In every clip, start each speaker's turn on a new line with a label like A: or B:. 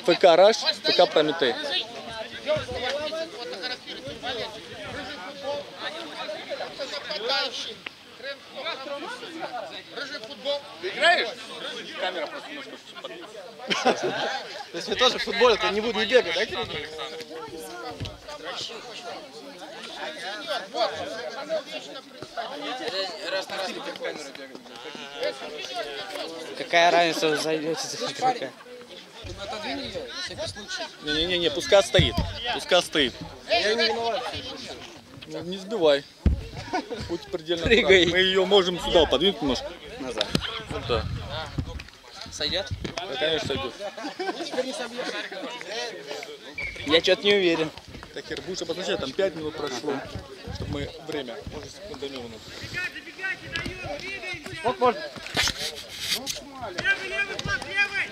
A: ФК Раш, ФК Прометей.
B: Ты играешь?
A: Камера просто немножко
C: То есть мне тоже в футболе не буду не бегать, да, Кирилл?
B: Раз на раз не в камеру бегать.
C: Какая разница, вы зайдете за игрока?
B: Отодвинь ее, на всякий случай.
A: Не-не-не, пускай стоит. Пускай стоит.
C: Я не виноват.
A: Ну, не сбивай. Будь предельно
C: Прыгай.
A: аккуратен. Мы ее можем сюда подвинуть немножко.
C: Назад.
A: Вот да.
C: Сойдет?
A: Да, конечно, сойдет.
C: Я что-то не уверен.
A: Так, Ир, будешь обозначать, там 5 минут прошло, чтобы мы время, может, секунда минут.
C: Вот можно.
D: Левый, флаг, левый!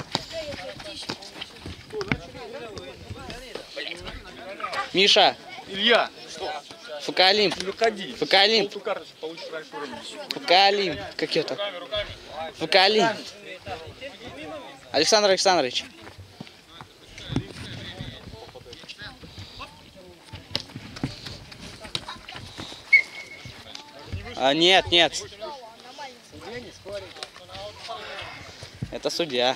C: Миша,
A: Илья,
C: ФК Олимп.
A: не выходи.
C: ФК Олимп.
A: Желтую карточку получишь раньше времени.
C: ФК Олимп. Как это? ФК Олимп. Александр Александрович. Нет, нет. Это судья.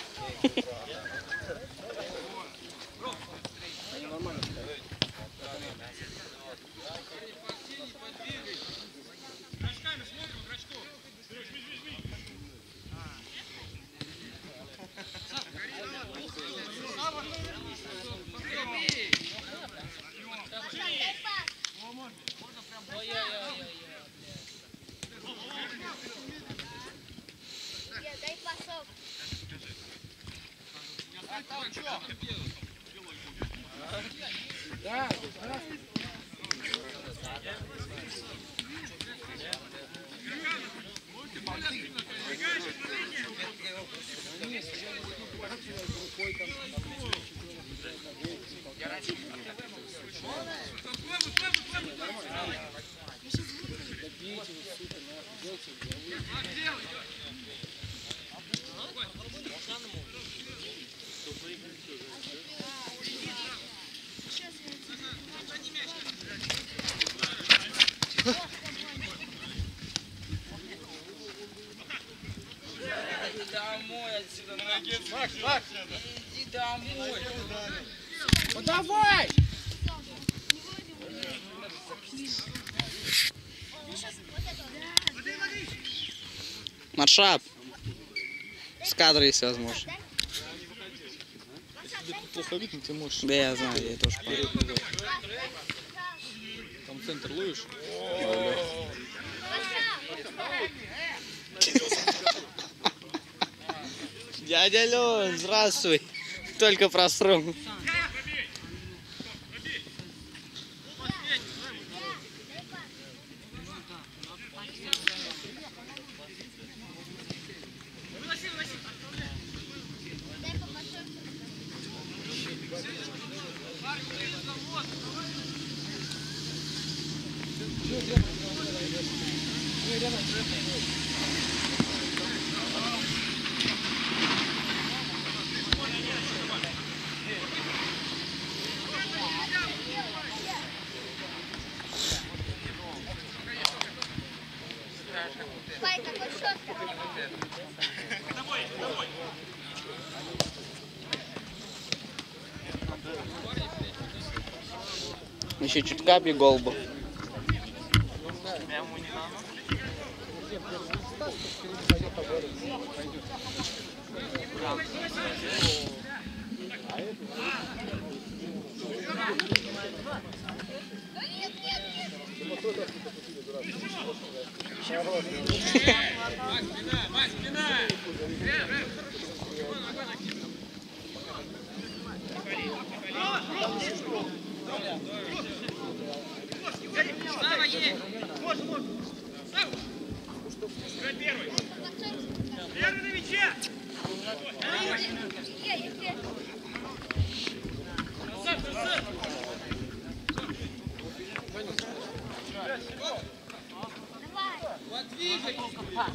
E: Дай пасок.
B: Домой отсюда. Иди домой. Ну давай!
C: Маршап. С кадра, если возможно.
A: Если тебе тут плохо видно, ты можешь...
C: Да я знаю, я тоже понял.
A: Там центр ловишь.
C: Дядя Лён, здравствуй. Только просрал.
E: Пай, какой счет-то?
C: Еще чутка бегол бы.
D: Первый на мяче!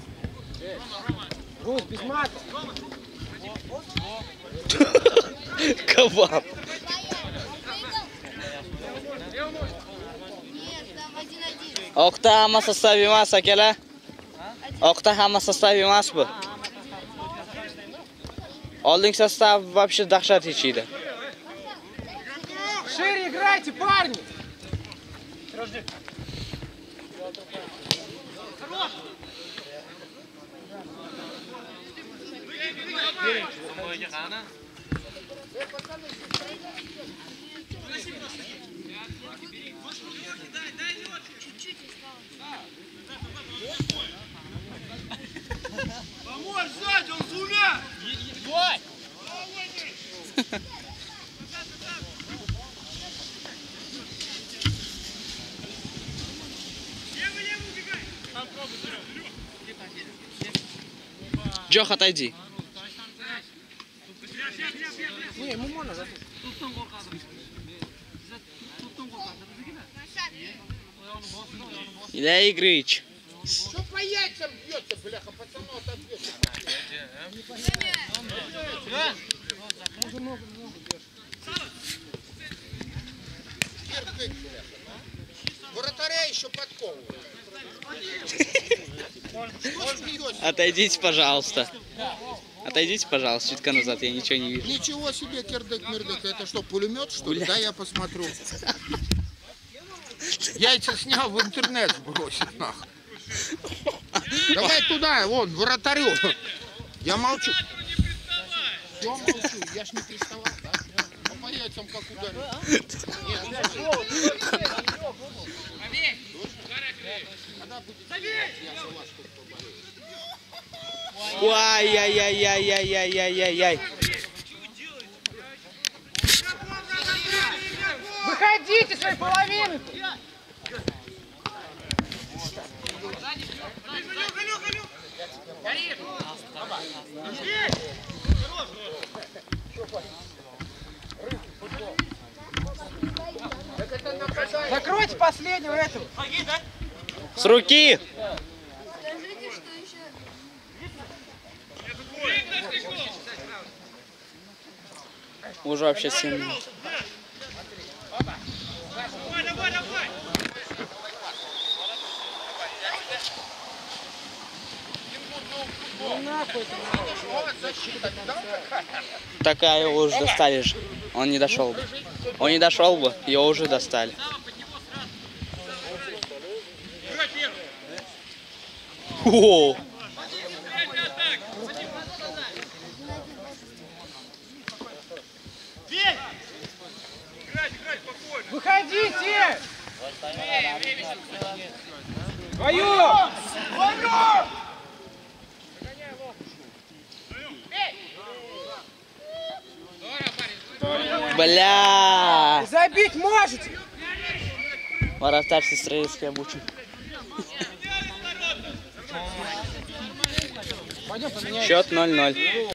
B: Гусь, без мата.
C: Кабан.
E: Нет, там 1-1.
C: Oqda hamma sostav emas akalar. Oqda hamma sostav emas bu. Oldingi sostav вообще dahshat ichida.
B: Шире играйте, парни!
E: Чуть-чуть осталось.
D: Помочь сзади, он сумеет!
C: Joh, отойди.
B: Не, ему можно за...
C: Илья Игоревич.
D: Что по яйцам бьется, бляха, пацанов ответит. Вратаря еще подковывают. Что смеешься?
C: Отойдите, пожалуйста. Отойдите, пожалуйста, чутка назад, я ничего не вижу.
D: Ничего себе, кирдык-мирдык. Это что, пулемет, что ли?
C: Пуля.
D: Да, я посмотрю. Яйца снял, в интернет сбросит, нахуй. Давай туда, вон, вратарю. Я молчу. Все молчу, я ж не приставал, да? Ну, по яйцам как ударил.
C: Ай-яй-яй-яй-яй-яй-яй-яй.
B: Выходите своей половины! Закройте последнего этого!
C: С руки!
E: Скажите, что еще...
C: Уже вообще сильно. Такая его уже достали же. Он не дошел бы. Он не дошел бы, его уже достали. О!
B: Выходите! Твою!
C: Бля!
B: Забить можете!
C: Вратарь сестрейский обучен.
B: Пойдем поменяем.
C: Счет 0-0.